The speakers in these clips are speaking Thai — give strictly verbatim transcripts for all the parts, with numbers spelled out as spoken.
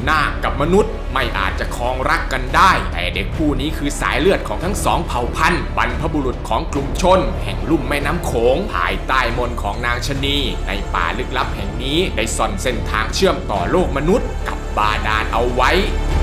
นาคกับมนุษย์ไม่อาจจะครองรักกันได้แต่เด็กผู้นี้คือสายเลือดของทั้งสองเผ่าพันธุ์บรรพบุรุษของกลุ่มชนแห่งลุ่มแม่น้ำโขงภายใต้มนต์ของนางชนีในป่าลึกลับแห่งนี้ได้ซ่อนเส้นทางเชื่อมต่อโลกมนุษย์กับบาดาลเอาไว้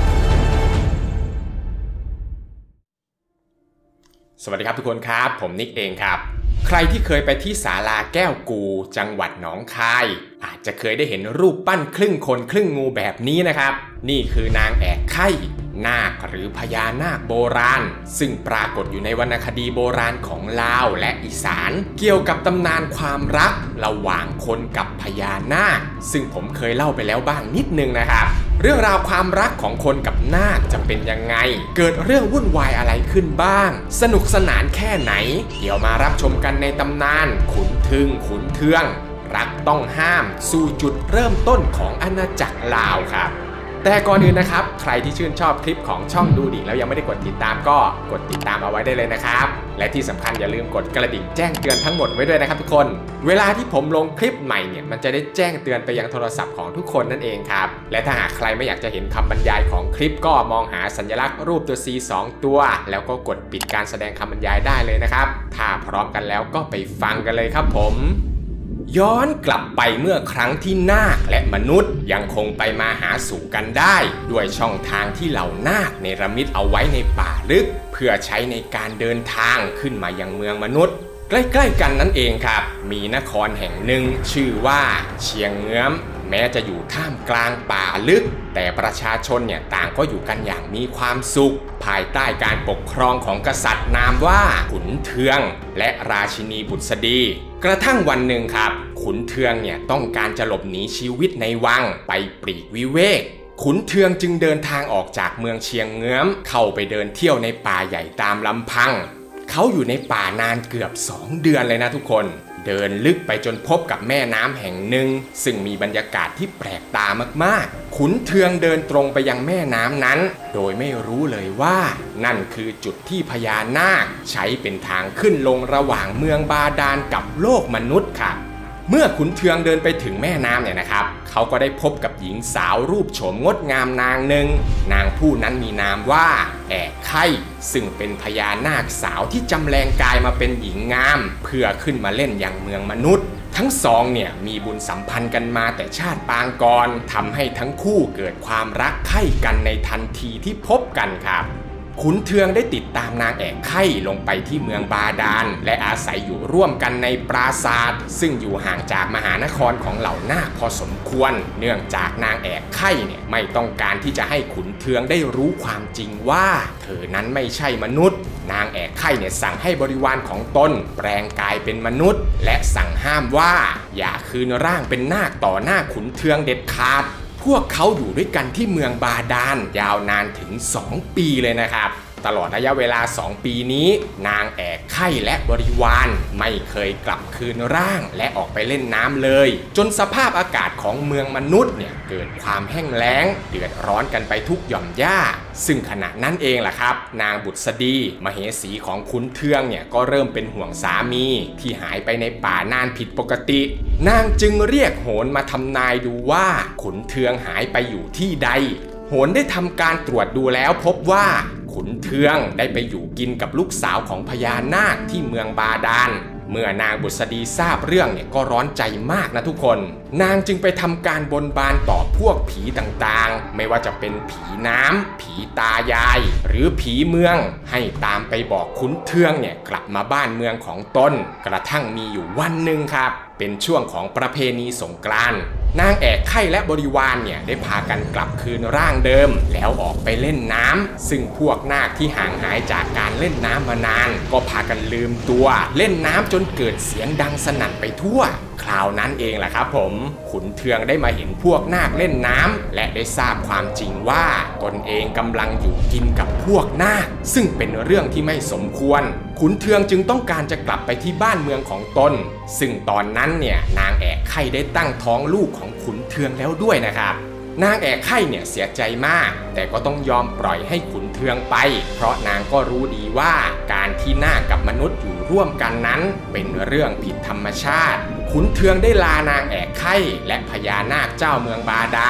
สวัสดีครับทุกคนครับผมนิกเองครับใครที่เคยไปที่ศาลาแก้วกูจังหวัดหนองคายอาจจะเคยได้เห็นรูปปั้นครึ่งคนครึ่งงูแบบนี้นะครับนี่คือนางแอกไข่นาคหรือพญานาคโบราณซึ่งปรากฏอยู่ในวรรณคดีโบราณของลาวและอีสานเกี่ยวกับตำนานความรักระหว่างคนกับพญานาคซึ่งผมเคยเล่าไปแล้วบ้างนิดนึงนะครับเรื่องราวความรักของคนกับนาคจะเป็นยังไงเกิดเรื่องวุ่นวายอะไรขึ้นบ้างสนุกสนานแค่ไหนเดี๋ยวมารับชมกันในตำนานขุนทึงขุนเทืองรักต้องห้ามสู่จุดเริ่มต้นของอาณาจักรลาวครับแต่ก่อนอื่นนะครับใครที่ชื่นชอบคลิปของช่องดูดิแล้วยังไม่ได้กดติดตามก็กดติดตามเอาไว้ได้เลยนะครับและที่สำคัญอย่าลืมกดกระดิ่งแจ้งเตือนทั้งหมดไว้ด้วยนะครับทุกคนเวลาที่ผมลงคลิปใหม่เนี่ยมันจะได้แจ้งเตือนไปยังโทรศัพท์ของทุกคนนั่นเองครับและถ้าหากใครไม่อยากจะเห็นคำบรรยายของคลิปก็มองหาสัญลักษณ์รูปตัว ซี สอง ตัวแล้วก็กดปิดการแสดงคำบรรยายได้เลยนะครับถ้าพร้อมกันแล้วก็ไปฟังกันเลยครับผมย้อนกลับไปเมื่อครั้งที่นาคและมนุษย์ยังคงไปมาหาสู่กันได้ด้วยช่องทางที่เหล่านาคเนรมิตเอาไว้ในป่าลึกเพื่อใช้ในการเดินทางขึ้นมายังเมืองมนุษย์ใกล้ๆกันนั่นเองครับมีนครแห่งหนึ่งชื่อว่าเชียงเงื้อมแม้จะอยู่ท่ามกลางป่าลึกแต่ประชาชนเนี่ยต่างก็อยู่กันอย่างมีความสุขภายใต้การปกครองของกษัตริย์นามว่าขุนเทืองและราชินีบุษดีกระทั่งวันหนึ่งครับขุนเทืองเนี่ยต้องการจะหลบหนีชีวิตในวังไปปลีกวิเวกขุนเทืองจึงเดินทางออกจากเมืองเชียงเงื้อมเข้าไปเดินเที่ยวในป่าใหญ่ตามลำพังเขาอยู่ในป่านานเกือบสองเดือนเลยนะทุกคนเดินลึกไปจนพบกับแม่น้ำแห่งหนึ่งซึ่งมีบรรยากาศที่แปลกตามากๆขุนเทืองเดินตรงไปยังแม่น้ำนั้นโดยไม่รู้เลยว่านั่นคือจุดที่พญานาคใช้เป็นทางขึ้นลงระหว่างเมืองบาดาลกับโลกมนุษย์ค่ะเมื่อขุนเทืองเดินไปถึงแม่น้ำเนี่ยนะครับเขาก็ได้พบกับหญิงสาวรูปโฉมงดงามนางหนึ่งนางผู้นั้นมีนามว่าแอกไข่ซึ่งเป็นพญานาคสาวที่จำแรงกายมาเป็นหญิงงามเพื่อขึ้นมาเล่นยังเมืองมนุษย์ทั้งสองเนี่ยมีบุญสัมพันธ์กันมาแต่ชาติปางก่อนทำให้ทั้งคู่เกิดความรักใคร่กันในทันทีที่พบกันครับขุนเทืองได้ติดตามนางแอกไข่ลงไปที่เมืองบาดาลและอาศัยอยู่ร่วมกันในปราสาทซึ่งอยู่ห่างจากมหานครของเหล่านาคพอสมควรเนื่องจากนางแอกไข่เนี่ยไม่ต้องการที่จะให้ขุนเทืองได้รู้ความจริงว่าเธอนั้นไม่ใช่มนุษย์นางแอกไข่เนี่ยสั่งให้บริวารของตนแปลงกายเป็นมนุษย์และสั่งห้ามว่าอย่าคืนร่างเป็นนาคต่อหน้าขุนเทืองเด็ดขาดพวกเขาอยู่ด้วยกันที่เมืองบาดาลยาวนานถึงสองปีเลยนะครับตลอดระยะเวลาสองปีนี้นางแอกไข่และบริวารไม่เคยกลับคืนร่างและออกไปเล่นน้ำเลยจนสภาพอากาศของเมืองมนุษย์เนี่ยเกิดความแห้งแล้งเดือดร้อนกันไปทุกหย่อมหญ้าซึ่งขณะนั้นเองล่ะครับนางบุษดีมเหสีของขุนเทืองเนี่ยก็เริ่มเป็นห่วงสามีที่หายไปในป่านานผิดปกตินางจึงเรียกโหรมาทำนายดูว่าขุนเทืองหายไปอยู่ที่ใดโหรได้ทำการตรวจดูแล้วพบว่าขุนเทืองได้ไปอยู่กินกับลูกสาวของพญานาคที่เมืองบาดาลเมื่อนางบุษดีทราบเรื่องเนี่ยก็ร้อนใจมากนะทุกคนนางจึงไปทำการบนบานต่อพวกผีต่างๆไม่ว่าจะเป็นผีน้ำผีตายายหรือผีเมืองให้ตามไปบอกขุนเทืองเนี่ยกลับมาบ้านเมืองของตนกระทั่งมีอยู่วันหนึ่งครับเป็นช่วงของประเพณีสงกรานต์นางแอกไข่และบริวารเนี่ยได้พากันกลับคืนร่างเดิมแล้วออกไปเล่นน้ำซึ่งพวกนาคที่ห่างหายจากการเล่นน้ำมานานก็พากันลืมตัวเล่นน้ำจนเกิดเสียงดังสนั่นไปทั่วคราวนั้นเองแหละครับผมขุนเทืองได้มาเห็นพวกนาคเล่นน้ำและได้ทราบความจริงว่าตนเองกำลังอยู่กินกับพวกนาคซึ่งเป็นเรื่องที่ไม่สมควรขุนเทืองจึงต้องการจะกลับไปที่บ้านเมืองของตนซึ่งตอนนั้นเนี่ยนางแอกไข่ได้ตั้งท้องลูกของขุนเทืองแล้วด้วยนะครับนางแอกไข่เนี่ยเสียใจมากแต่ก็ต้องยอมปล่อยให้ขุนเทืองไปเพราะนางก็รู้ดีว่าการที่นาคกับมนุษย์อยู่ร่วมกันนั้นเป็นเรื่องผิดธรรมชาติขุนเทืองได้ลานางแอกไข่และพญานาคเจ้าเมืองบาดาล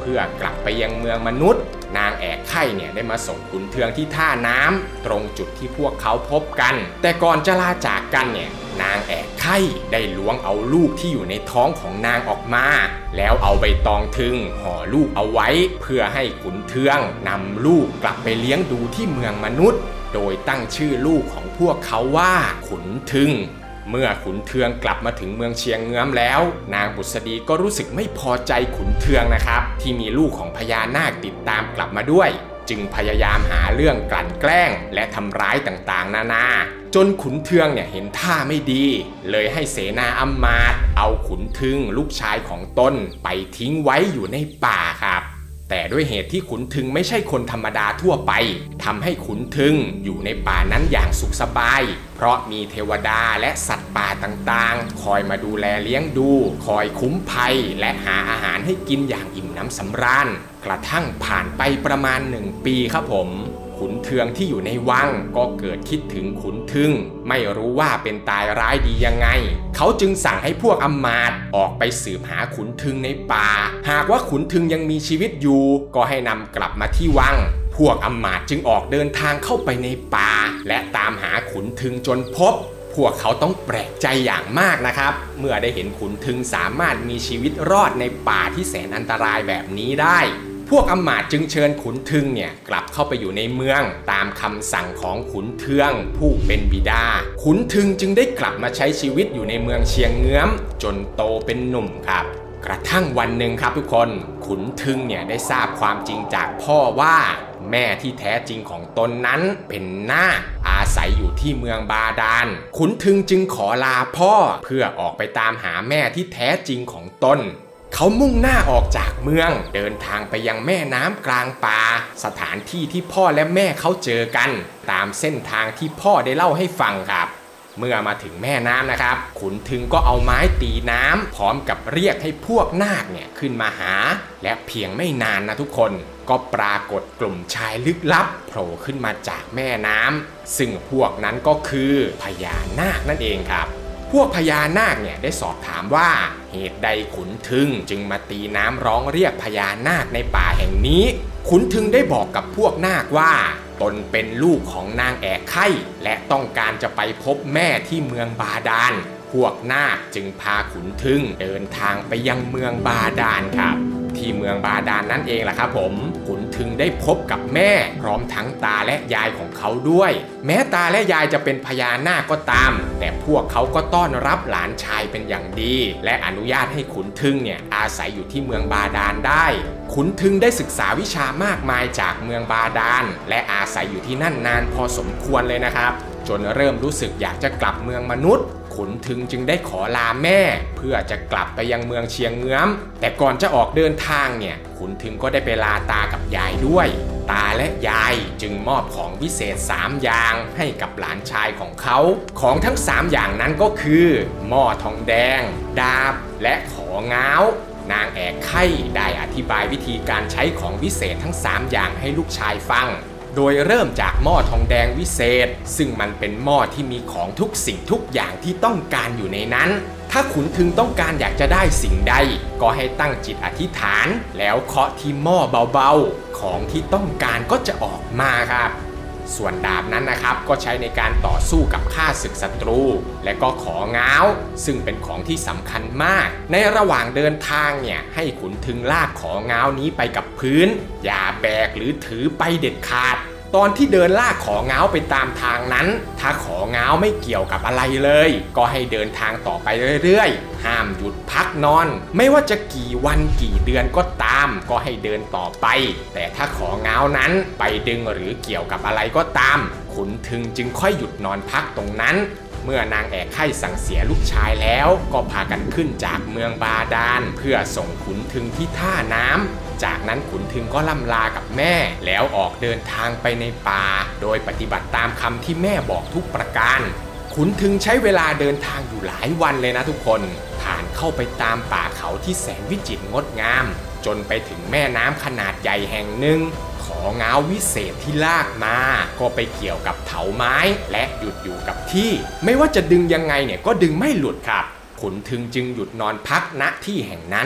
พื่อกลับไปยังเมืองมนุษย์นางแอกไข่เนี่ยได้มาส่งขุนเทืองที่ท่าน้ำตรงจุดที่พวกเขาพบกันแต่ก่อนจะลาจากกันเนี่ยนางแอกไข่ได้ล้วงเอาลูกที่อยู่ในท้องของนางออกมาแล้วเอาใบตองทึงห่อลูกเอาไว้เพื่อให้ขุนเทืองนำลูกกลับไปเลี้ยงดูที่เมืองมนุษย์โดยตั้งชื่อลูกของพวกเขาว่าขุนทึงเมื่อขุนเทืองกลับมาถึงเมืองเชียงเงื้อมแล้วนางบุษดีก็รู้สึกไม่พอใจขุนเทืองนะครับที่มีลูกของพญานาคติดตามกลับมาด้วยจึงพยายามหาเรื่องกลั่นแกล้งและทำร้ายต่างๆนานาจนขุนเทืองเนี่ยเห็นท่าไม่ดีเลยให้เสนาอำมาตย์เอาขุนทึงลูกชายของตนไปทิ้งไว้อยู่ในป่าครับแต่ด้วยเหตุที่ขุนทึงไม่ใช่คนธรรมดาทั่วไปทำให้ขุนทึงอยู่ในป่านั้นอย่างสุขสบายเพราะมีเทวดาและสัตว์ป่าต่างๆคอยมาดูแลเลี้ยงดูคอยคุ้มภัยและหาอาหารให้กินอย่างอิ่มน้ำสำราญกระทั่งผ่านไปประมาณหนึ่งปีครับผมขุนเทืองที่อยู่ในวังก็เกิดคิดถึงขุนทึงไม่รู้ว่าเป็นตายร้ายดียังไงเขาจึงสั่งให้พวกอำมาตย์ออกไปสืบหาขุนทึงในป่าหากว่าขุนทึงยังมีชีวิตอยู่ก็ให้นำกลับมาที่วังพวกอำมาตย์จึงออกเดินทางเข้าไปในป่าและตามหาขุนทึงจนพบพวกเขาต้องแปลกใจอย่างมากนะครับเมื่อได้เห็นขุนทึงสามารถมีชีวิตรอดในป่าที่แสนอันตรายแบบนี้ได้พวกอำมาตย์จึงเชิญขุนทึงเนี่ยกลับเข้าไปอยู่ในเมืองตามคำสั่งของขุนเทืองผู้เป็นบิดาขุนทึงจึงได้กลับมาใช้ชีวิตอยู่ในเมืองเชียงเงื้อมจนโตเป็นหนุ่มครับกระทั่งวันหนึ่งครับทุกคนขุนทึงเนี่ยได้ทราบความจริงจากพ่อว่าแม่ที่แท้จริงของตนนั้นเป็นนาคอาศัยอยู่ที่เมืองบาดาลขุนทึงจึงขอลาพ่อเพื่อออกไปตามหาแม่ที่แท้จริงของตนเขามุ่งหน้าออกจากเมืองเดินทางไปยังแม่น้ำกลางป่าสถานที่ที่พ่อและแม่เขาเจอกันตามเส้นทางที่พ่อได้เล่าให้ฟังครับเมื่อมาถึงแม่น้ำนะครับขุนทึงก็เอาไม้ตีน้ำพร้อมกับเรียกให้พวกนาคเนี่ยขึ้นมาหาและเพียงไม่นานนะทุกคนก็ปรากฏกลุ่มชายลึกลับโผล่ขึ้นมาจากแม่น้ำซึ่งพวกนั้นก็คือพญานาคนั่นเองครับพวกพญานาคเนี่ยได้สอบถามว่าเหตุใดขุนทึงจึงมาตีน้ำร้องเรียกพญานาคในป่าแห่งนี้ขุนทึงได้บอกกับพวกนาคว่าตนเป็นลูกของนางแอกไข่และต้องการจะไปพบแม่ที่เมืองบาดาลพวกนาคจึงพาขุนทึงเดินทางไปยังเมืองบาดาลครับที่เมืองบาดาล น, นั่นเองแหละครับผมขุนทึงได้พบกับแม่พร้อมทั้งตาและยายของเขาด้วยแม้ตาและยายจะเป็นพญานาคก็ตามแต่พวกเขาก็ต้อนรับหลานชายเป็นอย่างดีและอนุญาตให้ขุนทึงเนี่ยอาศัยอยู่ที่เมืองบาดาลได้ขุนทึงได้ศึกษาวิชามากมายจากเมืองบาดาลและอาศัยอยู่ที่นั่นนานพอสมควรเลยนะครับจนเริ่มรู้สึกอยากจะกลับเมืองมนุษย์ขุนทึงจึงได้ขอลาแม่เพื่อจะกลับไปยังเมืองเชียงเงื้อมแต่ก่อนจะออกเดินทางเนี่ยขุนทึงก็ได้ไปลาตากับยายด้วยตาและยายจึงมอบของวิเศษสามอย่างให้กับหลานชายของเขาของทั้งสามอย่างนั้นก็คือหม้อทองแดงดาบและของ้าวนางแอกไข่ได้อธิบายวิธีการใช้ของวิเศษทั้งสามอย่างให้ลูกชายฟังโดยเริ่มจากหม้อทองแดงวิเศษซึ่งมันเป็นหม้อที่มีของทุกสิ่งทุกอย่างที่ต้องการอยู่ในนั้นถ้าขุนทึงต้องการอยากจะได้สิ่งใดก็ให้ตั้งจิตอธิษฐานแล้วเคาะที่หม้อเบาๆของที่ต้องการก็จะออกมาครับส่วนดาบนั้นนะครับก็ใช้ในการต่อสู้กับข้าศึกศัตรูและก็ของ้าวซึ่งเป็นของที่สำคัญมากในระหว่างเดินทางเนี่ยให้ขุนทึงลากของ้าวนี้ไปกับพื้นอย่าแบกหรือถือไปเด็ดขาดตอนที่เดินลากของ้าวไปตามทางนั้นถ้าของ้าวไม่เกี่ยวกับอะไรเลยก็ให้เดินทางต่อไปเรื่อยๆห้ามหยุดพักนอนไม่ว่าจะกี่วันกี่เดือนก็ตามก็ให้เดินต่อไปแต่ถ้าของ้าวนั้นไปดึงหรือเกี่ยวกับอะไรก็ตามขุนทึงจึงค่อยหยุดนอนพักตรงนั้นเมื่อนางแอกไข่สั่งเสียลูกชายแล้วก็พากันขึ้นจากเมืองบาดาลเพื่อส่งขุนทึงที่ท่าน้ำจากนั้นขุนทึงก็ล่ำลากับแม่แล้วออกเดินทางไปในป่าโดยปฏิบัติตามคำที่แม่บอกทุกประการขุนทึงใช้เวลาเดินทางอยู่หลายวันเลยนะทุกคนผ่านเข้าไปตามป่าเขาที่แสนวิจิตรงดงามจนไปถึงแม่น้ำขนาดใหญ่แห่งหนึ่งของ้าววิเศษที่ลากมาก็ไปเกี่ยวกับเถาไม้และหยุดอยู่กับที่ไม่ว่าจะดึงยังไงเนี่ยก็ดึงไม่หลุดครับขุนทึงจึงหยุดนอนพักณที่แห่งนั้น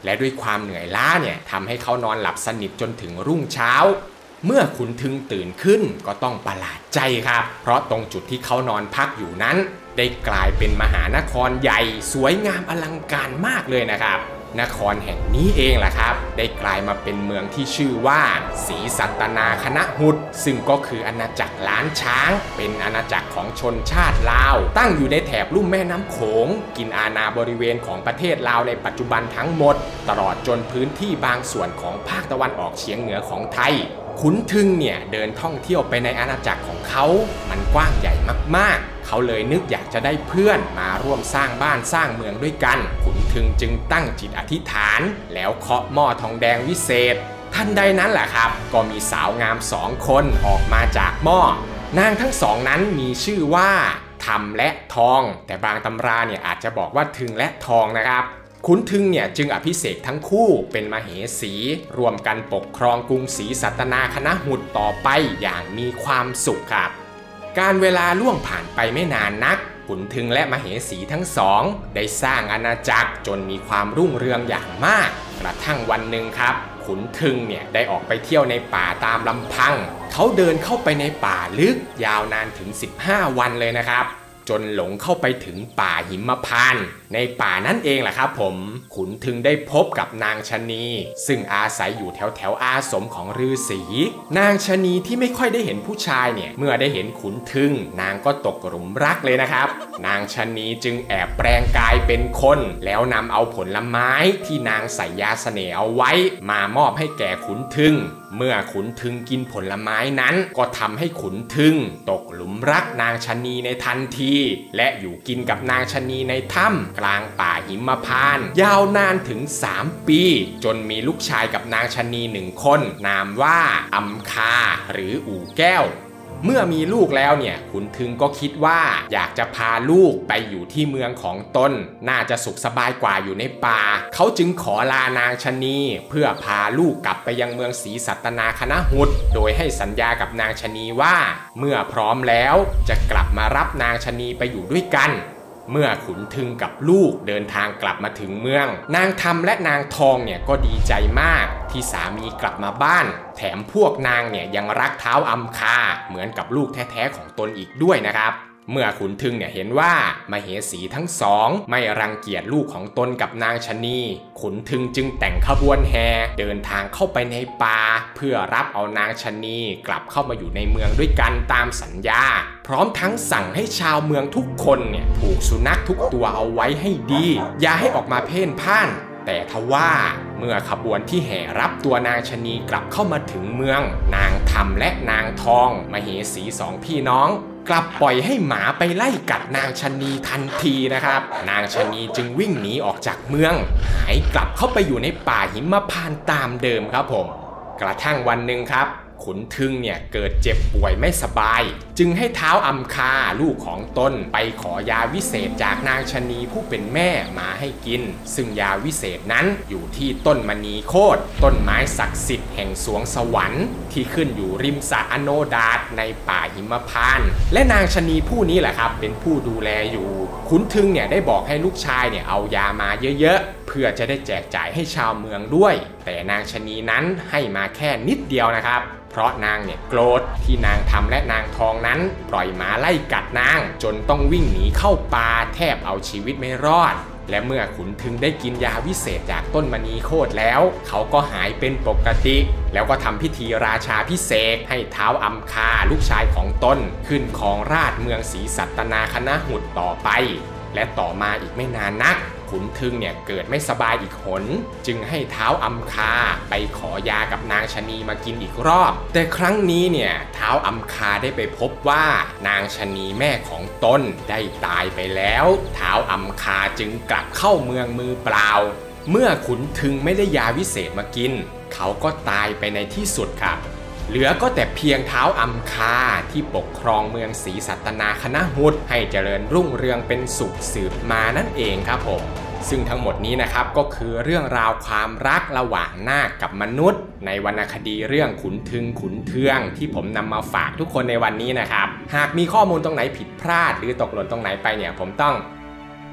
และด้วยความเหนื่อยล้าเนี่ยทำให้เขานอนหลับสนิทจนถึงรุ่งเช้าเมื่อขุนทึงตื่นขึ้นก็ต้องประหลาดใจครับเพราะตรงจุดที่เขานอนพักอยู่นั้นได้กลายเป็นมหานครใหญ่สวยงามอลังการมากเลยนะครับนครแห่งนี้เองแหละครับได้กลายมาเป็นเมืองที่ชื่อว่าศรีสัตนาคณหุฏซึ่งก็คืออาณาจักรล้านช้างเป็นอาณาจักรของชนชาติลาวตั้งอยู่ในแถบลุ่มแม่น้ำโขงกินอาณาบริเวณของประเทศลาวในปัจจุบันทั้งหมดตลอดจนพื้นที่บางส่วนของภาคตะวันออกเฉียงเหนือของไทยขุนทึงเนี่ยเดินท่องเที่ยวไปในอาณาจักรของเขามันกว้างใหญ่มากๆเขาเลยนึกอยากจะได้เพื่อนมาร่วมสร้างบ้านสร้างเมืองด้วยกันขุนทึงจึงตั้งจิตอธิษฐานแล้วเคาะหม้อทองแดงวิเศษทันใดนั้นแหละครับก็มีสาวงามสองคนออกมาจากหม้อนางทั้งสองนั้นมีชื่อว่าธรรมและทองแต่บางตำราเนี่ยอาจจะบอกว่าทึงและทองนะครับขุนทึงเนี่ยจึงอภิเษกทั้งคู่เป็นมเหสีรวมกันปกครองกรุงศรีสัตนาคณหุฏต่อไปอย่างมีความสุขครับการเวลาล่วงผ่านไปไม่นานนักขุนทึงและมเหสีทั้งสองได้สร้างอาณาจักรจนมีความรุ่งเรืองอย่างมากกระทั่งวันหนึ่งครับขุนทึงเนี่ยได้ออกไปเที่ยวในป่าตามลำพังเขาเดินเข้าไปในป่าลึกยาวนานถึงสิบห้าวันเลยนะครับจนหลงเข้าไปถึงป่าหิมพานต์ในป่านั่นเองแหละครับผมขุนทึงได้พบกับนางชะนีซึ่งอาศัยอยู่แถวแถวอาสมของฤาษีนางชะนีที่ไม่ค่อยได้เห็นผู้ชายเนี่ยเมื่อได้เห็นขุนทึงนางก็ตกหลุมรักเลยนะครับนางชะนีจึงแอบแปลงกายเป็นคนแล้วนำเอาผลไม้ที่นางใส่ยาเสน่ห์เอาไว้มามอบให้แก่ขุนทึงเมื่อขุนทึงกินผลไม้นั้นก็ทำให้ขุนทึงตกหลุมรักนางชะนีในทันทีและอยู่กินกับนางชะนีในถ้ำกลางป่าหิมพานต์ยาวนานถึงสามปีจนมีลูกชายกับนางชะนีหนึ่งคนนามว่าอำคาหรืออู่แก้วเมื่อมีลูกแล้วเนี่ยขุนทึงก็คิดว่าอยากจะพาลูกไปอยู่ที่เมืองของตนน่าจะสุขสบายกว่าอยู่ในป่าเขาจึงขอลานางชะนีเพื่อพาลูกกลับไปยังเมืองศรีสัตนาคณหุฏโดยให้สัญญากับนางชะนีว่าเมื่อพร้อมแล้วจะกลับมารับนางชะนีไปอยู่ด้วยกันเมื่อขุนทึงกับลูกเดินทางกลับมาถึงเมืองนางธรรมและนางทองเนี่ยก็ดีใจมากที่สามีกลับมาบ้านแถมพวกนางเนี่ยยังรักท้าวอำคาเหมือนกับลูกแท้ๆของตนอีกด้วยนะครับเมื่อขุนทึงเนี่ยเห็นว่ามเหสีทั้งสองไม่รังเกียจลูกของตนกับนางชะนีขุนทึงจึงแต่งขบวนแห่เดินทางเข้าไปในป่าเพื่อรับเอานางชะนีกลับเข้ามาอยู่ในเมืองด้วยกันตามสัญญาพร้อมทั้งสั่งให้ชาวเมืองทุกคนเนี่ยผูกสุนัขทุกตัวเอาไว้ให้ดีอย่าให้ออกมาเพ่นพ่านแต่ทว่าเมื่อขบวนที่แห่รับตัวนางชะนีกลับเข้ามาถึงเมืองนางธรรมและนางทองมเหสีสองพี่น้องกลับปล่อยให้หมาไปไล่กัดนางชะนีทันทีนะครับนางชะนีจึงวิ่งหนีออกจากเมืองหายกลับเข้าไปอยู่ในป่าหิมพานต์ตามเดิมครับผมกระทั่งวันหนึ่งครับขุนทึงเนี่ยเกิดเจ็บป่วยไม่สบายจึงให้ท้าวอำคาลูกของตนไปขอยาวิเศษจากนางชะนีผู้เป็นแม่มาให้กินซึ่งยาวิเศษนั้นอยู่ที่ต้นมณีโคตรต้นไม้ศักดิ์สิทธิ์แห่งสวงสวรรค์ที่ขึ้นอยู่ริมสระอโนดาตในป่าหิมพานต์และนางชะนีผู้นี้แหละครับเป็นผู้ดูแลอยู่ขุนทึงเนี่ยได้บอกให้ลูกชายเนี่ยเอายามาเยอะๆเพื่อจะได้แจกจ่ายให้ชาวเมืองด้วยแต่นางชะนีนั้นให้มาแค่นิดเดียวนะครับเพราะนางเนี่ยโกรธที่นางธรรมและนางทองนั้นปล่อยหมาไล่กัดนางจนต้องวิ่งหนีเข้าป่าแทบเอาชีวิตไม่รอดและเมื่อขุนทึงได้กินยาวิเศษจากต้นมณีโคตรแล้วเขาก็หายเป็นปกติแล้วก็ทำพิธีราชาพิเศษให้ท้าวอำคาลูกชายของตนขึ้นครองราชเมืองศรีสัตนาคณหุฏต่อไปและต่อมาอีกไม่นานนักขุนทึงเนี่ยเกิดไม่สบายอีกหนจึงให้ท้าวอำคาไปขอยากับนางชะนีมากินอีกรอบแต่ครั้งนี้เนี่ยท้าวอำคาได้ไปพบว่านางชะนีแม่ของตนได้ตายไปแล้วท้าวอำคาจึงกลับเข้าเมืองมือเปล่าเมื่อขุนทึงไม่ได้ยาวิเศษมากินเขาก็ตายไปในที่สุดครับเหลือก็แต่เพียงท้าวอำคาที่ปกครองเมืองศรีสัตนาคณหุฏให้เจริญรุ่งเรืองเป็นสุขสืบมานั่นเองครับผมซึ่งทั้งหมดนี้นะครับก็คือเรื่องราวความรักระหว่างนาคกับมนุษย์ในวรรณคดีเรื่องขุนทึงขุนเทืองที่ผมนำมาฝากทุกคนในวันนี้นะครับหากมีข้อมูลตรงไหนผิดพลาดหรือตกหล่นตรงไหนไปเนี่ยผมต้อง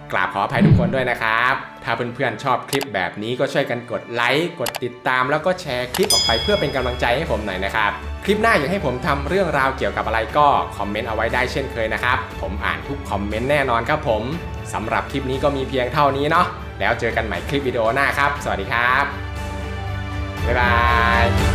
กราบขออภัยทุกคนด้วยนะครับถ้าเพื่อนๆชอบคลิปแบบนี้ก็ช่วยกันกดไลค์กดติดตามแล้วก็แชร์คลิปออกไปเพื่อเป็นกำลังใจให้ผมหน่อยนะครับคลิปหน้าอยากให้ผมทำเรื่องราวเกี่ยวกับอะไรก็คอมเมนต์เอาไว้ได้เช่นเคยนะครับผมอ่านทุกคอมเมนต์แน่นอนครับผมสำหรับคลิปนี้ก็มีเพียงเท่านี้เนาะแล้วเจอกันใหม่คลิปวิดีโอหน้าครับสวัสดีครับบ๊ายบาย